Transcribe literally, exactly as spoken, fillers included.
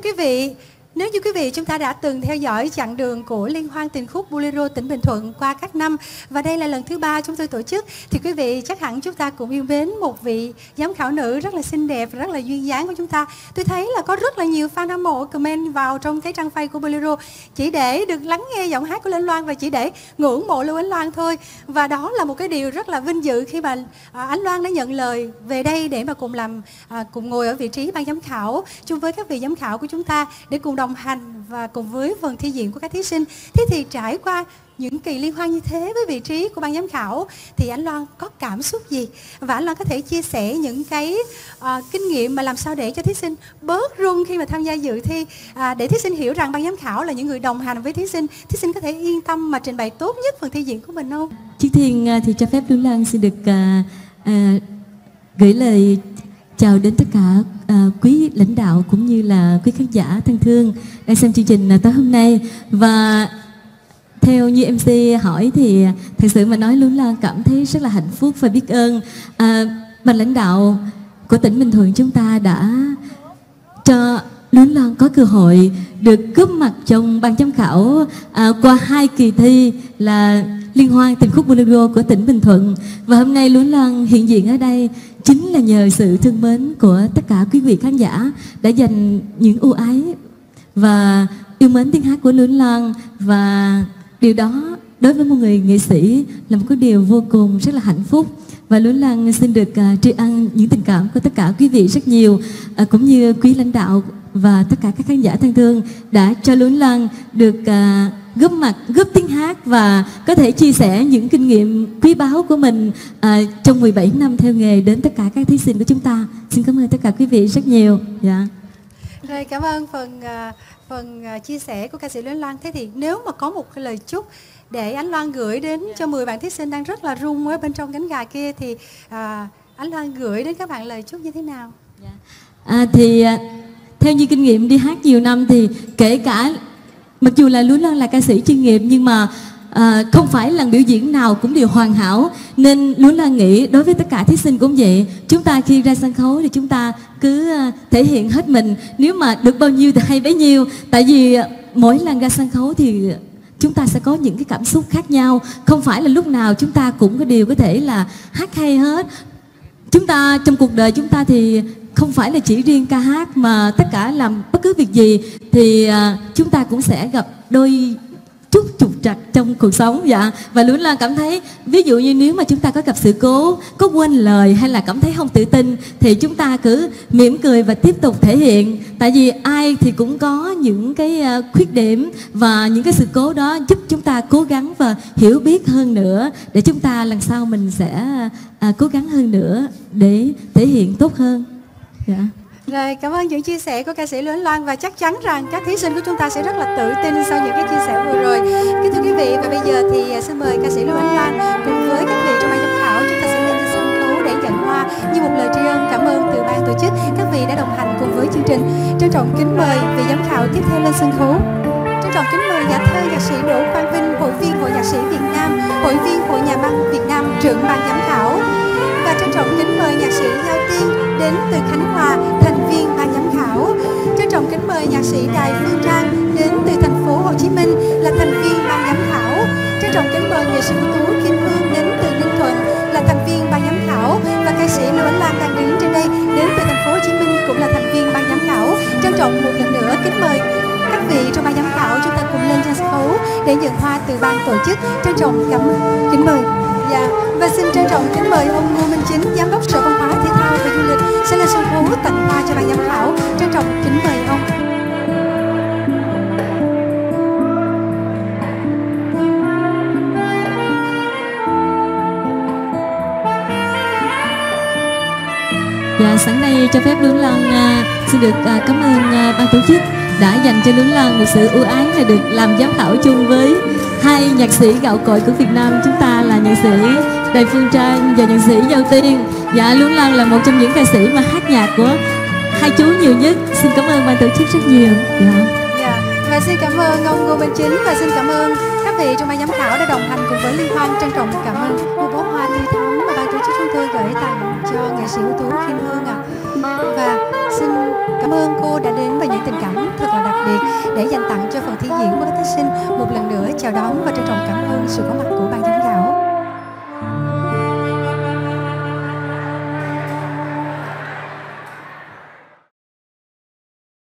quý vị, nếu như quý vị chúng ta đã từng theo dõi chặng đường của Liên hoan tình khúc Bolero tỉnh Bình Thuận qua các năm, và đây là lần thứ ba chúng tôi tổ chức, thì quý vị chắc hẳn chúng ta cũng yêu mến một vị giám khảo nữ rất là xinh đẹp, rất là duyên dáng của chúng ta. Tôi thấy là có rất là nhiều fan hâm mộ comment vào trong cái trang Facebook của Bolero chỉ để được lắng nghe giọng hát của Linh Loan và chỉ để ngưỡng mộ Lưu Ánh Loan thôi. Và đó là một cái điều rất là vinh dự khi mà à, Ánh Loan đã nhận lời về đây để mà cùng làm à, cùng ngồi ở vị trí ban giám khảo chung với các vị giám khảo của chúng ta để cùng đồng hành và cùng với phần thi diễn của các thí sinh. Thế thì trải qua những kỳ liên hoan như thế với vị trí của ban giám khảo thì Ánh Loan có cảm xúc gì, và Ánh Loan có thể chia sẻ những cái uh, kinh nghiệm mà làm sao để cho thí sinh bớt run khi mà tham gia dự thi, uh, để thí sinh hiểu rằng ban giám khảo là những người đồng hành với thí sinh, thí sinh có thể yên tâm mà trình bày tốt nhất phần thi diễn của mình không? Trước tiên thì cho phép Lưu Lan xin được uh, uh, gửi lời chào đến tất cả uh, quý lãnh đạo cũng như là quý khán giả thân thương đang xem chương trình tối hôm nay. Và theo như em xê hỏi thì thật sự mà nói, Lưu Lan cảm thấy rất là hạnh phúc và biết ơn à, ban lãnh đạo của tỉnh Bình Thuận chúng ta đã cho Lưu Lan có cơ hội được góp mặt trong ban giám khảo à, qua hai kỳ thi là Liên hoan tình khúc Bolero của tỉnh Bình Thuận. Và hôm nay Lưu Lan hiện diện ở đây chính là nhờ sự thương mến của tất cả quý vị khán giả đã dành những ưu ái và yêu mến tiếng hát của Lưu Lan. Và điều đó đối với một người nghệ sĩ là một cái điều vô cùng rất là hạnh phúc. Và Lưu Lan xin được uh, tri ân những tình cảm của tất cả quý vị rất nhiều, uh, cũng như quý lãnh đạo và tất cả các khán giả thân thương đã cho Lưu Lan được uh, góp mặt, góp tiếng hát và có thể chia sẻ những kinh nghiệm quý báu của mình uh, trong mười bảy năm theo nghề đến tất cả các thí sinh của chúng ta. Xin cảm ơn tất cả quý vị rất nhiều. Dạ. Rồi, cảm ơn phần uh, phần uh, chia sẻ của ca sĩ Ánh Loan. Thế thì nếu mà có một cái lời chúc để Ánh Loan gửi đến cho mười bạn thí sinh đang rất là run ở bên trong cánh gà kia thì uh, Ánh Loan gửi đến các bạn lời chúc như thế nào? Dạ. À, thì uh, theo như kinh nghiệm đi hát nhiều năm thì kể cả mặc dù là Lưu Lan là ca sĩ chuyên nghiệp nhưng mà à, không phải lần biểu diễn nào cũng đều hoàn hảo, nên Lưu Lan nghĩ đối với tất cả thí sinh cũng vậy. Chúng ta khi ra sân khấu thì chúng ta cứ uh, thể hiện hết mình, nếu mà được bao nhiêu thì hay bấy nhiêu. Tại vì uh, mỗi lần ra sân khấu thì chúng ta sẽ có những cái cảm xúc khác nhau, không phải là lúc nào chúng ta cũng có điều có thể là hát hay hết. Chúng ta trong cuộc đời chúng ta thì không phải là chỉ riêng ca hát, mà tất cả làm bất cứ việc gì thì à, chúng ta cũng sẽ gặp đôi chút trục trặc trong cuộc sống. Dạ. Và Lưu Lan cảm thấy ví dụ như nếu mà chúng ta có gặp sự cố, có quên lời hay là cảm thấy không tự tin thì chúng ta cứ mỉm cười và tiếp tục thể hiện. Tại vì ai thì cũng có những cái uh, khuyết điểm, và những cái sự cố đó giúp chúng ta cố gắng và hiểu biết hơn nữa để chúng ta lần sau mình sẽ uh, cố gắng hơn nữa để thể hiện tốt hơn. Dạ. Rồi, cảm ơn những chia sẻ của ca sĩ Lưu Ánh Loan, và chắc chắn rằng các thí sinh của chúng ta sẽ rất là tự tin sau những cái chia sẻ vừa rồi. Kính thưa quý vị, và bây giờ thì xin mời ca sĩ Lưu Ánh Loan cùng với các vị trong ban giám khảo, chúng ta sẽ lên trên sân khấu để nhận hoa như một lời tri ân cảm ơn từ ban tổ chức, các vị đã đồng hành cùng với chương trình. Trân trọng kính mời vị giám khảo tiếp theo lên sân khấu. Trân trọng kính mời nhà thơ nhạc sĩ Đỗ Quang Vinh, hội viên Hội Nhạc sĩ Việt Nam, hội viên Hội Nhà văn Việt Nam, trưởng ban giám khảo. Và trân trọng kính mời nhạc sĩ Giao Tiên đến từ Khánh Hòa, thành viên ban giám khảo. Trân trọng kính mời nhạc sĩ Đài Phương Trang đến từ thành phố Hồ Chí Minh là thành viên ban giám khảo. Trân trọng kính mời nghệ sĩ ưu tú Kim Hương đến từ Ninh Thuận là thành viên ban giám khảo, và ca sĩ Lưu Ánh Loan đang đứng trên đây đến từ thành phố Hồ Chí Minh cũng là thành viên ban giám khảo. Trân trọng một lần nữa kính mời các vị trong ban giám khảo, chúng ta cùng lên trên sân khấu để nhận hoa từ ban tổ chức. Trân trọng cảm ơn kính mời. Dạ, và xin trân trọng kính mời ông Ngô Minh Chính, giám đốc Sở Văn hóa Thể thao và Du lịch sẽ lên sân khấu tặng hoa cho ban giám khảo. Trân trọng kính mời ông. Dạ, sẵn đây cho phép Lưu Lan uh, xin được uh, cảm ơn uh, ban tổ chức đã dành cho Lưu Lan một sự ưu ái là được làm giám khảo chung với hai nhạc sĩ gạo cội của Việt Nam chúng ta là nhạc sĩ Đài Phương Trang và nhạc sĩ Giao Tiên. Dạ, Lưu Lan là một trong những ca sĩ mà hát nhạc của hai chú nhiều nhất. Xin cảm ơn ban tổ chức rất nhiều. Dạ. Dạ, và xin cảm ơn ông Ngô Minh Chính, và xin cảm ơn các vị trong ban giám khảo đã đồng hành cùng với liên hoan. Trân trọng cảm ơn một bó hoa tươi thắm mà ban tổ chức chúng tôi gửi tặng cho nghệ sĩ ưu tú Kim Hương ạ. À. Và xin cảm ơn cô đã đến với những tình cảm để dành tặng cho phần thi diễn của các thí sinh. Một lần nữa chào đón và trân trọng cảm ơn sự có mặt của ban giám